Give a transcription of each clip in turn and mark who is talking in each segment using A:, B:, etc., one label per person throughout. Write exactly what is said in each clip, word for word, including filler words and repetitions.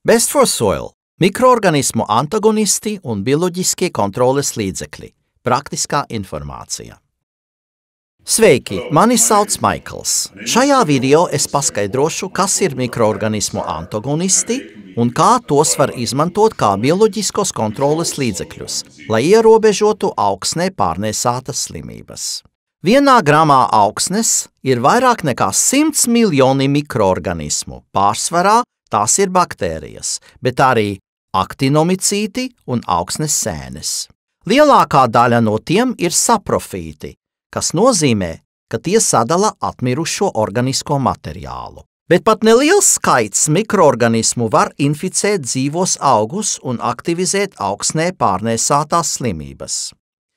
A: Best for Soil – mikroorganismu antagonisti un bioloģiskie kontroles līdzekļi. Praktiskā informācija. Sveiki, mani sauc Maikls. Šajā video es paskaidrošu, kas ir mikroorganismu antagonisti un kā tos var izmantot kā bioloģiskos kontroles līdzekļus, lai ierobežotu augsnē pārnēsātas slimības. Vienā gramā augsnes ir vairāk nekā simts miljoni mikroorganismu, pārsvarā tās ir baktērijas, bet arī aktinomicīti un augsnes sēnes. Lielākā daļa no tiem ir saprofīti, kas nozīmē, ka tie sadala atmirušo organisko materiālu. Bet pat neliels skaits mikroorganismu var inficēt dzīvos augus un aktivizēt augsnē pārnēsātās slimības.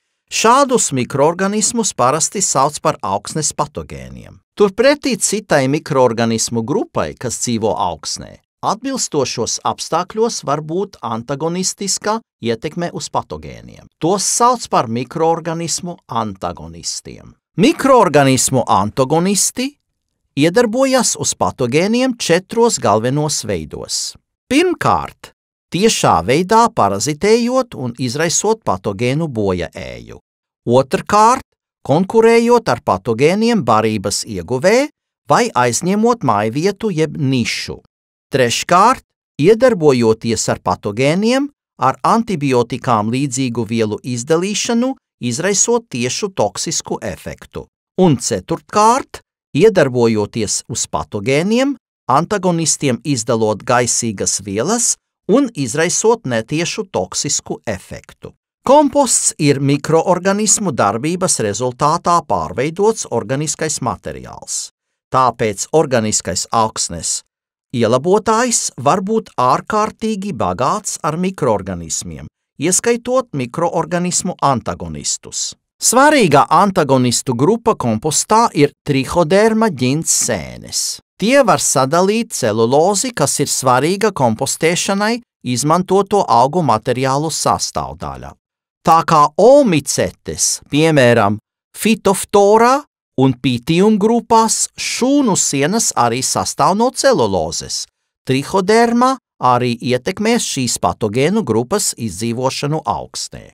A: Šādus mikroorganismus parasti sauc par augsnes patogēniem. Turpretī citai mikroorganismu grupai, kas dzīvo augsnē, atbilstošos apstākļos var būt antagonistiska ietekme uz patogēniem. Tos sauc par mikroorganismu antagonistiem. Mikroorganismu antagonisti iedarbojas uz patogēniem četros galvenos veidos. Pirmkārt, tiešā veidā parazitējot un izraisot patogēnu bojaēju. Otrkārt, konkurējot ar patogēniem barības ieguvē vai aizņemot mājvietu jeb nišu. Treškārt, iedarbojoties ar patogēniem, ar antibiotikām līdzīgu vielu izdalīšanu, izraisot tiešu toksisku efektu. Un ceturtkārt, iedarbojoties uz patogēniem, antagonistiem izdalot gaisīgas vielas un izraisot netiešu toksisku efektu. Komposts ir mikroorganismu darbības rezultātā pārveidots organiskais materiāls. Tāpēc organiskais augsnes ielabotājs var būt ārkārtīgi bagāts ar mikroorganismiem, ieskaitot mikroorganismu antagonistus. Svarīgā antagonistu grupa kompostā ir trihoderma ģints sēnes. Tie var sadalīt celulozi, kas ir svarīga kompostēšanai, izmantoto augu materiālu sastāvdaļa. Tā kā omicetes, piemēram, Phytophthora un Pythium grupās, šūnu sienas arī sastāv no celulozes. Trihoderma arī ietekmēs šīs patogēnu grupas izdzīvošanu augsnē.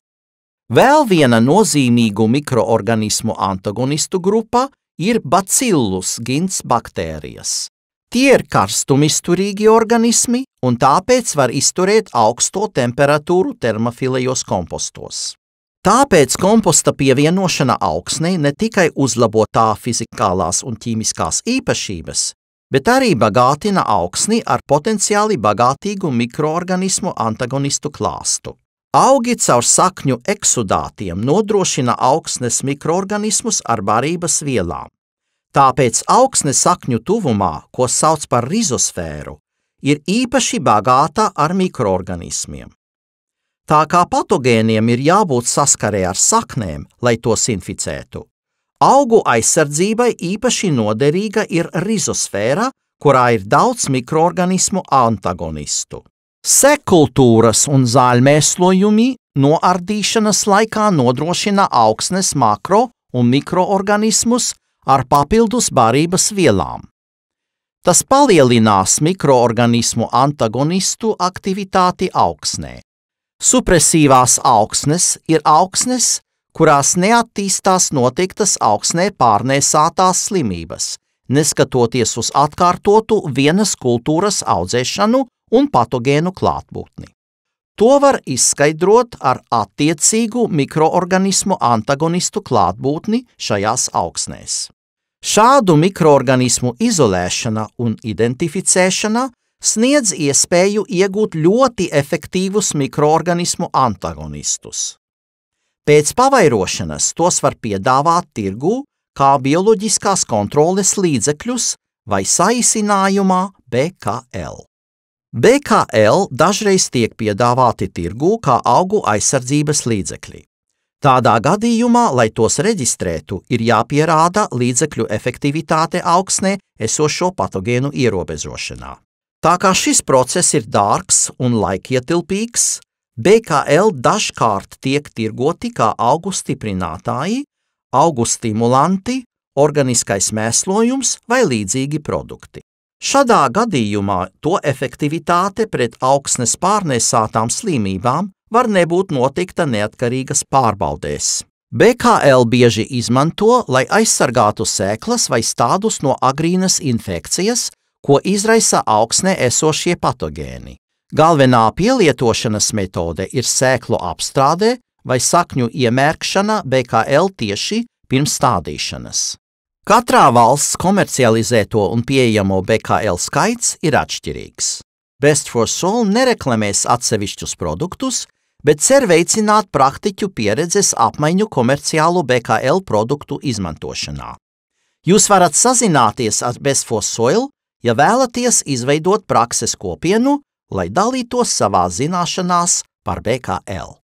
A: Vēl viena nozīmīgu mikroorganismu antagonistu grupa ir Bacillus gints baktērijas. Tie ir karstumisturīgi organismi un tāpēc var izturēt augsto temperatūru termofilejos kompostos. Tāpēc komposta pievienošana augsnei ne tikai uzlabo tā fizikālās un ķīmiskās īpašības, bet arī bagātina augsni ar potenciāli bagātīgu mikroorganismu antagonistu klāstu. Augi caur sakņu eksudātiem nodrošina augsnes mikroorganismus ar barības vielām. Tāpēc augsne sakņu tuvumā, ko sauc par rizosfēru, ir īpaši bagāta ar mikroorganismiem. Tā kā patogēniem ir jābūt saskarē ar saknēm, lai tos inficētu, augu aizsardzībai īpaši noderīga ir rizosfēra, kurā ir daudz mikroorganismu antagonistu. Sekultūras un zāļmēslojumi noardīšanas laikā nodrošina augsnes makro- un mikroorganismus ar papildus barības vielām. Tas palielinās mikroorganismu antagonistu aktivitāti augsnē. Supresīvās augsnes ir augsnes, kurās neattīstās noteiktas augsnē pārnēsātās slimības, neskatoties uz atkārtotu vienas kultūras audzēšanu un patogēnu klātbūtni. To var izskaidrot ar attiecīgu mikroorganismu antagonistu klātbūtni šajās augsnēs. Šādu mikroorganismu izolēšana un identificēšana sniedz iespēju iegūt ļoti efektīvus mikroorganismu antagonistus. Pēc pavairošanas tos var piedāvāt tirgū kā bioloģiskās kontroles līdzekļus vai saīsinājumā B K L. B K L dažreiz tiek piedāvāti tirgū kā augu aizsardzības līdzekļi. Tādā gadījumā, lai tos reģistrētu, ir jāpierāda līdzekļu efektivitāte augsnē esošo patogēnu ierobežošanā. Tā kā šis process ir dārgs un laikietilpīgs, B K L dažkārt tiek tirgoti kā augu stiprinātāji, augu stimulanti, organiskais mēslojums vai līdzīgi produkti. Šādā gadījumā to efektivitāte pret augsnes pārnēsātām slimībām var nebūt notikta neatkarīgas pārbaudēs. B K L bieži izmanto, lai aizsargātu sēklas vai stādus no agrīnas infekcijas, ko izraisa augsnē esošie patogēni. Galvenā pielietošanas metode ir sēklu apstrādē vai sakņu iemērkšana B K L tieši pirms stādīšanas. Katrā valsts komercializēto un pieejamo B K L skaits ir atšķirīgs. Best for Soil nereklamēs atsevišķus produktus, bet cer veicināt praktiķu pieredzes apmaiņu komerciālu B K L produktu izmantošanā. Jūs varat sazināties ar Best for Soil, ja vēlaties izveidot prakses kopienu, lai dalītos savā zināšanās par B K L.